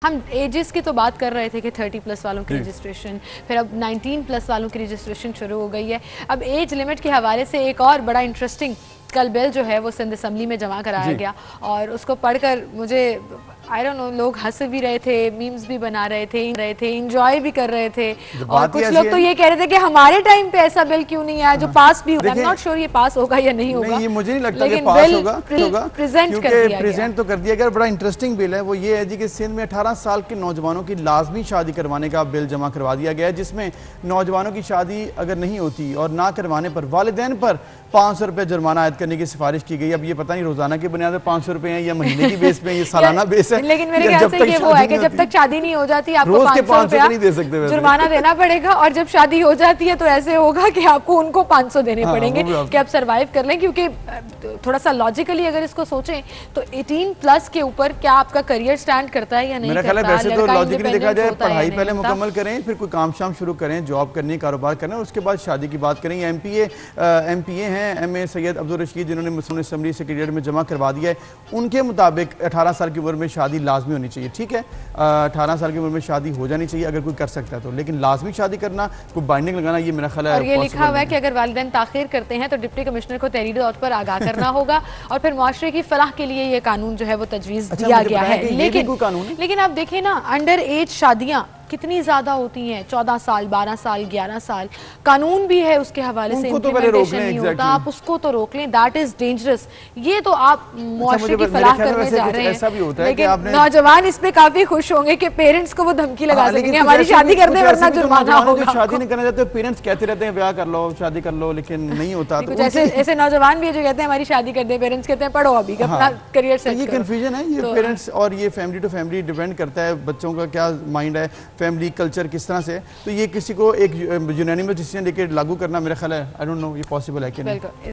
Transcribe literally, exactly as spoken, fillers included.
हम एजेस की तो बात कर रहे थे कि थर्टी प्लस वालों की रजिस्ट्रेशन, फिर अब नाइनटीन प्लस वालों की रजिस्ट्रेशन शुरू हो गई है। अब एज लिमिट के हवाले से एक और बड़ा इंटरेस्टिंग कल बिल जो है वो सिंध असम्बली में जमा कराया गया और उसको पढ़कर मुझे आई डोंट नो, लोग हंस भी रहे थे, मीम्स भी बना रहे थे रहे थे एंजॉय भी कर रहे थे और कुछ लोग तो ये कह रहे थे कि हमारे टाइम पे ऐसा बिल क्यों नहीं आया जो पास भी होगा। आई एम नॉट श्योर ये पास होगा या नहीं होगा, ये मुझे नहीं लगता कि पास होगा होगा प्रेजेंट कर दिया गया। प्रेजेंट तो कर दिया गया। बड़ा इंटरेस्टिंग बिल है वो ये है जी कि सिंध में अठारह साल के नौजवानों की लाजमी शादी करवाने का बिल जमा करवा दिया गया है, जिसमें नौजवानों की शादी अगर नहीं होती और ना करवाने पर वालिदैन पर पाँच सौ रुपये जुर्माना आयद करने की सिफारिश की गई। अब ये पता नहीं रोजाना की बुनियाद पर पाँच सौ रुपये हैं या महीने की बेस पे ये सालाना बेस है, लेकिन मेरे ख्याल से ये वो है कि जब तक शादी नहीं हो जाती आपको पाँच सौ रुपया जुर्माना देना पड़ेगा और जब शादी हो जाती है तो ऐसे होगा कि आपको उनको पाँच सौ देने पड़ेंगे कि आप सरवाइव कर लें। क्योंकि थोड़ा सा लॉजिकली अगर इसको सोचें तो अठारह प्लस के ऊपर क्या आपका करियर स्टैंड करता है या नहीं करता। वैसे तो लॉजिकली देखा जाए पढ़ाई पहले मुकम्मल करें, फिर कोई काम शाम शुरू करें, जॉब करने, कारोबार करें, उसके बाद शादी की बात करें। M P A M P A हैं एम ए सैयद अब्दुल रशीद, जिन्होंने मुस्लिम असम्बली सेक्रेटेरिएट में जमा करवा दिया है, उनके मुताबिक अठारह साल की उम्र में शादी लाजमी होनी चाहिए। ठीक है, अठारह साल की उम्र में शादी हो जानी चाहिए अगर कोई कर सकता है तो, लेकिन लाजमी शादी करना, कोई बाइंडिंग लगाना, ये मेरा ख्याल है। और ये लिखा हुआ है कि अगर वालिदैन ताखीर करते हैं तो डिप्टी कमिश्नर को तहरीरी तौर पर आगाह करना होगा और फिर मुआशरे की फलाह के लिए ये कानून जो है वो तजवीज़ दिया गया है। लेकिन लेकिन आप देखें ना, अंडर एज शादियां कितनी ज्यादा होती हैं, चौदह साल, बारह साल, ग्यारह साल। कानून भी है उसके हवाले से, इम्प्लीमेंटेशन नहीं होता, आप उसको तो रोक लें, दैट इज डेंजरस। ये तो आप मुआशरे की फलाह करने जा रहे हैं। लेकिन नौजवान इस पे काफी खुश होंगे कि पेरेंट्स को वो धमकी लगा सकेंगे हमारी शादी कर दे वरना जुर्माना होगा। शादी नहीं करना चाहते पेरेंट्स कहते रहते हैं ब्याह कर लो, शादी कर लो, लेकिन नहीं होता। ऐसे ऐसे नौजवान भी जो कहते हैं हमारी शादी कर दे, पेरेंट्स कहते हैं पढ़ो अभी अपना करियर सेट करो। ये कंफ्यूजन है, ये पेरेंट्स और ये फैमिली टू फैमिली डिपेंड करता है, बच्चों का क्या माइंड है, फैमिली कल्चर किस तरह से। तो ये किसी को एक यूनानिमस डिसीजन लेके लागू करना मेरा ख्याल है आई डोंट नो ये पॉसिबल है कि नहीं।